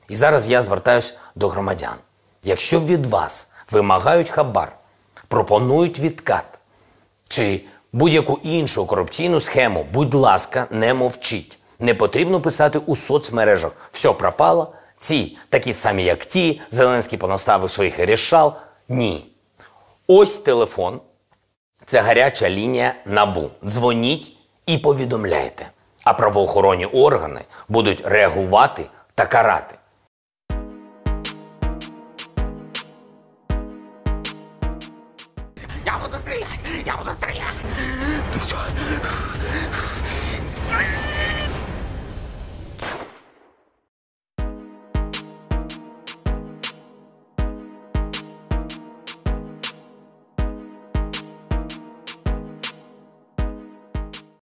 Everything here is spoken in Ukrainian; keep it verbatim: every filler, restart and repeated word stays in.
І зараз я звертаюсь до громадян. Якщо від вас вимагають хабар, пропонують відкат чи будь-яку іншу корупційну схему, будь ласка, не мовчіть. Не потрібно писати у соцмережах «все пропало», ці такі самі, як ті, Зеленський понаставив своїх рішал. Ні. Ось телефон. Це гаряча лінія НАБУ. Дзвоніть і повідомляйте. А правоохоронні органи будуть реагувати та карати. Я буду стріляти! Я буду стріляти! Ну все.